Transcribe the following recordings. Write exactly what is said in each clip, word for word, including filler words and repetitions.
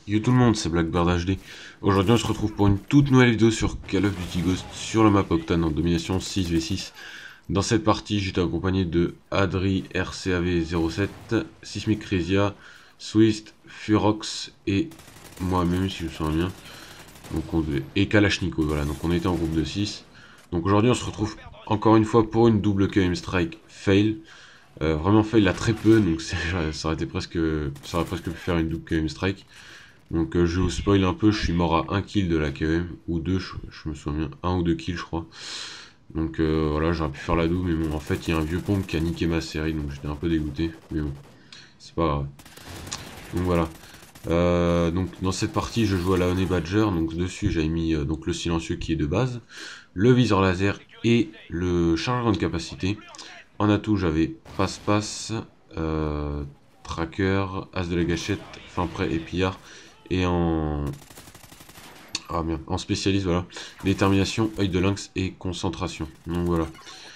Yo tout le monde, c'est Blackbird H D. Aujourd'hui on se retrouve pour une toute nouvelle vidéo sur Call of Duty Ghost sur la map Octane en domination six v six. Dans cette partie j'étais accompagné de Adri R C A V zéro sept, Sismic Rizia, Swist, Furox et moi-même si je me souviens bien. Donc on devait... Et Kalashnikov, voilà, donc on était en groupe de six. Donc aujourd'hui on se retrouve encore une fois pour une double K M strike fail. Euh, vraiment fail là très peu, donc ça aurait été presque. Ça aurait presque pu faire une double K M strike. Donc euh, je vous spoil un peu, je suis mort à un kill de la K M, ou deux, je, je me souviens, un ou deux kills je crois. Donc euh, voilà, j'aurais pu faire la double, mais bon, en fait il y a un vieux pompe qui a niqué ma série, donc j'étais un peu dégoûté, mais bon, c'est pas grave. Donc voilà. Euh, donc dans cette partie je joue à la Honey Badger, donc dessus j'avais mis euh, donc le silencieux qui est de base, le viseur laser et le chargeur de capacité. En atout j'avais passe-passe, euh, tracker, as de la gâchette, fin prêt et pillard. Et en... Ah merde, en spécialiste, voilà. Détermination, œil de lynx et concentration. Donc voilà.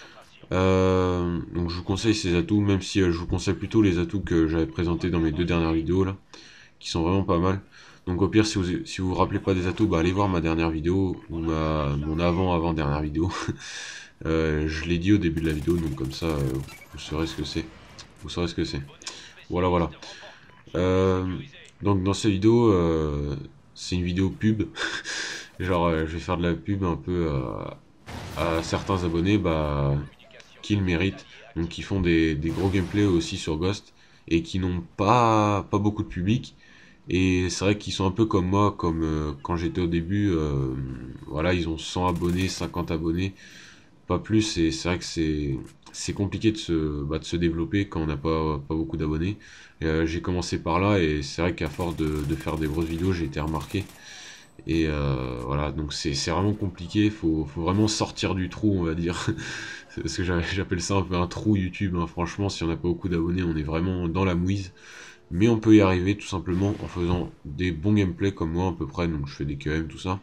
Euh, donc je vous conseille ces atouts, même si euh, je vous conseille plutôt les atouts que j'avais présentés dans mes deux dernières vidéos là, qui sont vraiment pas mal. Donc au pire, si vous si vous, vous rappelez pas des atouts, bah allez voir ma dernière vidéo, ou ma, mon avant-avant-dernière vidéo. euh, je l'ai dit au début de la vidéo, donc comme ça, euh, vous saurez ce que c'est. Vous saurez ce que c'est. Voilà, voilà. Euh, donc dans cette vidéo, euh, c'est une vidéo pub. Genre, euh, je vais faire de la pub un peu euh, à certains abonnés bah, qui le méritent. Donc qui font des, des gros gameplays aussi sur Ghost et qui n'ont pas, pas beaucoup de public. Et c'est vrai qu'ils sont un peu comme moi, comme euh, quand j'étais au début. Euh, voilà, ils ont cent abonnés, cinquante abonnés, pas plus. Et c'est vrai que c'est c'est compliqué de se, bah, de se développer quand on n'a pas, pas beaucoup d'abonnés. Euh, j'ai commencé par là et c'est vrai qu'à force de, de faire des grosses vidéos, j'ai été remarqué. Et euh, voilà, donc c'est vraiment compliqué, faut, faut vraiment sortir du trou, on va dire. Parce que j'appelle ça un peu un trou YouTube, hein. Franchement, si on n'a pas beaucoup d'abonnés, on est vraiment dans la mouise. Mais on peut y arriver tout simplement en faisant des bons gameplays comme moi à peu près, donc je fais des Q M, tout ça.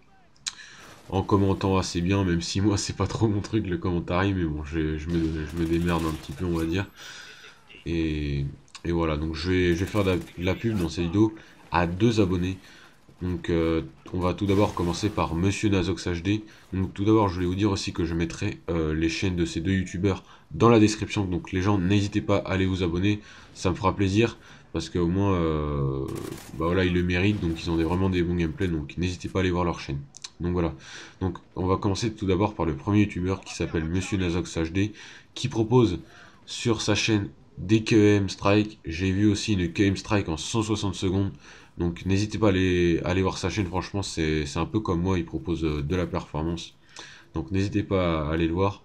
En commentant assez bien, même si moi c'est pas trop mon truc le commentaire, mais bon, je, je, me, je me démerde un petit peu, on va dire. Et, et voilà, donc je vais, je vais faire de la, de la pub dans cette vidéo à deux abonnés. Donc euh, on va tout d'abord commencer par Monsieur Nazox H D. Donc tout d'abord je voulais vous dire aussi que je mettrai euh, les chaînes de ces deux youtubeurs dans la description. Donc les gens n'hésitez pas à aller vous abonner, ça me fera plaisir. Parce qu'au moins euh, bah voilà, ils le méritent, donc ils ont des, vraiment des bons gameplays, donc n'hésitez pas à aller voir leur chaîne. Donc voilà, donc on va commencer tout d'abord par le premier youtubeur qui s'appelle Monsieur Nazox H D, qui propose sur sa chaîne des K M Strike. J'ai vu aussi une K M Strike en cent soixante secondes. Donc n'hésitez pas à aller, à aller voir sa chaîne, franchement c'est un peu comme moi, il propose euh, de la performance. Donc n'hésitez pas à aller le voir.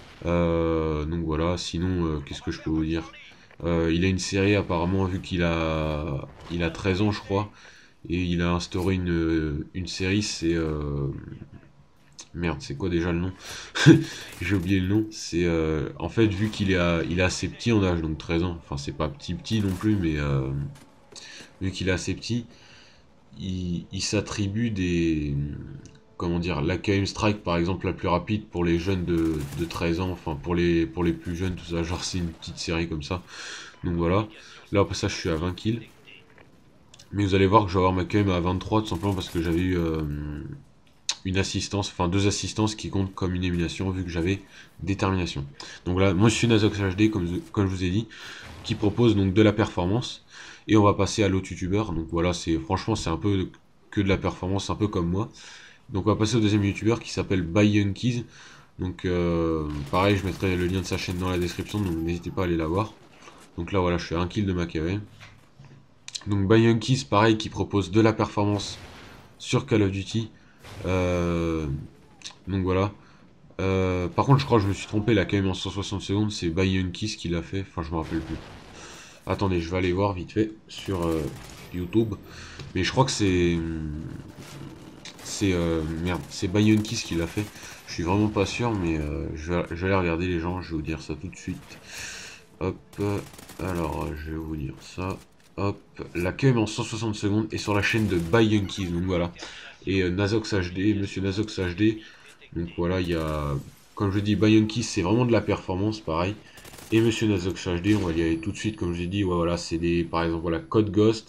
Euh, donc voilà, sinon euh, qu'est-ce que je peux vous dire, euh, il a une série apparemment, vu qu'il a, il a treize ans je crois, et il a instauré une, une série, c'est... Euh, merde, c'est quoi déjà le nom? J'ai oublié le nom. C'est euh, en fait, vu qu'il est, à- il est assez petit en âge, donc treize ans, enfin c'est pas petit petit non plus, mais euh, vu qu'il est assez petit, il, il s'attribue des... Comment dire, la K M Strike par exemple la plus rapide pour les jeunes de, de treize ans, enfin pour les, pour les plus jeunes, tout ça, genre c'est une petite série comme ça. Donc voilà, là après ça je suis à vingt kills. Mais vous allez voir que je vais avoir ma K M à vingt-trois tout simplement parce que j'avais eu euh, une assistance, enfin deux assistances qui comptent comme une élimination vu que j'avais détermination. Donc là, moi je suis Nazox H D comme, comme je vous ai dit, qui propose donc de la performance. Et on va passer à l'autre youtubeur. Donc voilà, c'est franchement c'est un peu que de la performance, un peu comme moi. Donc on va passer au deuxième youtubeur qui s'appelle ByYunkies. Donc euh, pareil, je mettrai le lien de sa chaîne dans la description, donc n'hésitez pas à aller la voir. Donc là voilà, je fais un kill de ma K M. Donc ByYunkies, pareil, qui propose de la performance sur Call of Duty. Euh, donc voilà. Euh, par contre, je crois que je me suis trompé, là, quand même, en cent soixante secondes, c'est ByYunkies qui l'a fait. Enfin, je me rappelle plus. Attendez, je vais aller voir vite fait sur euh, YouTube. Mais je crois que c'est... C'est... Euh, merde, c'est ByYunkies qui l'a fait. Je suis vraiment pas sûr, mais euh, je, vais, je vais aller regarder les gens, je vais vous dire ça tout de suite. Hop, alors, je vais vous dire ça. Hop, la K M en cent soixante secondes est sur la chaîne de ByYunkies, donc voilà. Et euh, Nazox H D, Monsieur Nazox H D, donc voilà, il y a, comme je dis, ByYunkies, c'est vraiment de la performance, pareil. Et Monsieur Nazox H D, on va y aller tout de suite, comme j'ai dit, ouais, voilà, c'est des, par exemple, voilà, Code Ghost,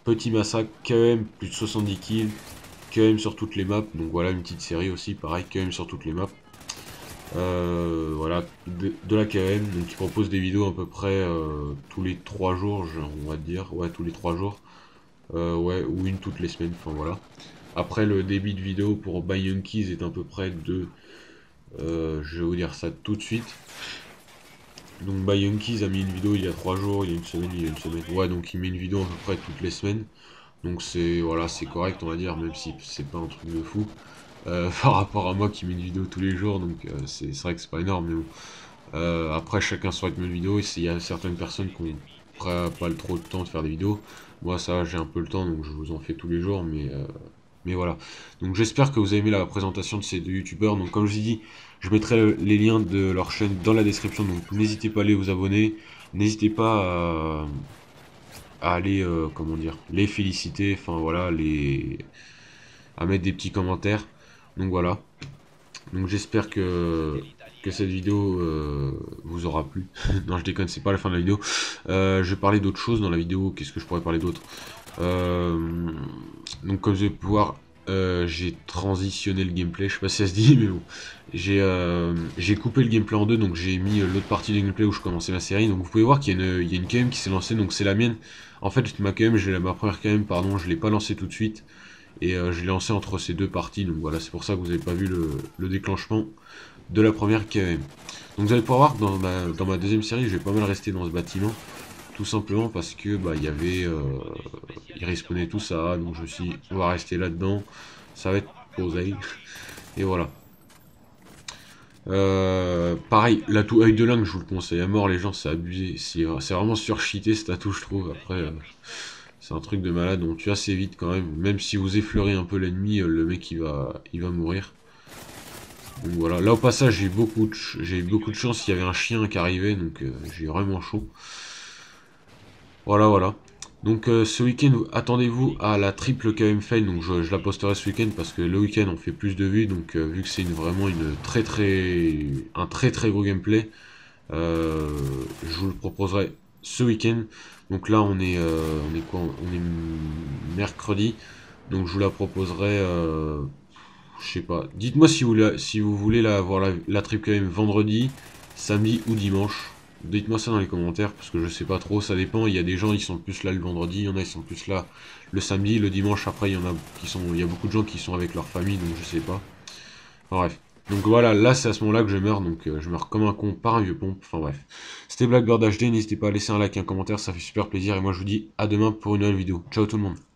Petit massacre, K E M, plus de soixante-dix kills, K E M sur toutes les maps, donc voilà une petite série aussi, pareil, K E M sur toutes les maps. Euh, voilà, de, de la K E M, donc il propose des vidéos à peu près euh, tous les trois jours, on va dire, ouais, tous les trois jours, euh, ouais, ou une toutes les semaines, enfin voilà. Après, le débit de vidéo pour Buy Yankees est à peu près de, euh, je vais vous dire ça tout de suite. Donc Buy Yankees a mis une vidéo il y a trois jours, il y a une semaine, il y a une semaine, ouais, donc il met une vidéo à peu près toutes les semaines. Donc c'est voilà, c'est correct on va dire, même si c'est pas un truc de fou euh, par rapport à moi qui mets une vidéo tous les jours, donc euh, c'est vrai que c'est pas énorme, mais bon. Euh, après chacun son rythme de vidéo, et il y a certaines personnes qui ont pas, pas le trop de temps de faire des vidéos. Moi ça j'ai un peu le temps, donc je vous en fais tous les jours, mais euh, mais voilà. Donc j'espère que vous avez aimé la présentation de ces deux youtubeurs. Donc comme je vous ai dit, je mettrai le, les liens de leur chaîne dans la description, donc n'hésitez pas à aller vous abonner, n'hésitez pas à à aller, euh, comment dire, les féliciter, enfin voilà, les à mettre des petits commentaires. Donc voilà. Donc j'espère que que cette vidéo euh, vous aura plu. Non, je déconne, c'est pas la fin de la vidéo. Euh, je vais parler d'autre chose dans la vidéo. Qu'est-ce que je pourrais parler d'autre euh, Donc comme vous allez pouvoir, euh, j'ai transitionné le gameplay. Je sais pas si ça se dit, mais bon. J'ai euh, j'ai coupé le gameplay en deux, donc j'ai mis l'autre partie du gameplay où je commençais ma série. Donc vous pouvez voir qu'il y, y a une K M qui s'est lancée, donc c'est la mienne. En fait, ma K M, ma première K M, pardon, je l'ai pas lancée tout de suite. Et euh, je l'ai lancé entre ces deux parties, donc voilà, c'est pour ça que vous n'avez pas vu le, le déclenchement de la première K M. Donc vous allez pouvoir voir que dans ma, dans ma deuxième série, je vais pas mal rester dans ce bâtiment. Tout simplement parce que bah il y avait euh, ils respawnaient tout ça, donc je me suis dit, on va rester là-dedans, ça va être posé. Et voilà. Euh, pareil, l'atout œil de lynx, je vous le conseille à mort, les gens, c'est abusé. C'est vraiment surcheaté cet atout, je trouve. Après, euh, c'est un truc de malade, on tue assez vite quand même. Même si vous effleurez un peu l'ennemi, euh, le mec il va, il va mourir. Donc voilà, là au passage, j'ai eu beaucoup de, j'ai eu beaucoup de chance, il y avait un chien qui arrivait, donc euh, j'ai eu vraiment chaud. Voilà, voilà. Donc euh, ce week-end, attendez-vous à la triple K M fail, donc je, je la posterai ce week-end parce que le week-end on fait plus de vues, donc euh, vu que c'est une, vraiment une très très un très très gros gameplay, euh, je vous le proposerai ce week-end. Donc là on est euh, on est quoi, on est mercredi, donc je vous la proposerai, euh, je sais pas. Dites-moi si vous la, si vous voulez la voir la, la triple K M vendredi, samedi ou dimanche. Dites-moi ça dans les commentaires parce que je sais pas trop, ça dépend. Il y a des gens ils sont plus là le vendredi, il y en a ils sont plus là le samedi, le dimanche après il y en a qui sont, il y a beaucoup de gens qui sont avec leur famille donc je sais pas. Enfin, bref. Donc voilà, là c'est à ce moment-là que je meurs, donc euh, je meurs comme un con par un vieux pompe. Enfin bref. C'était Blackbird H D, n'hésitez pas à laisser un like, un commentaire, ça fait super plaisir et moi je vous dis à demain pour une nouvelle vidéo. Ciao tout le monde.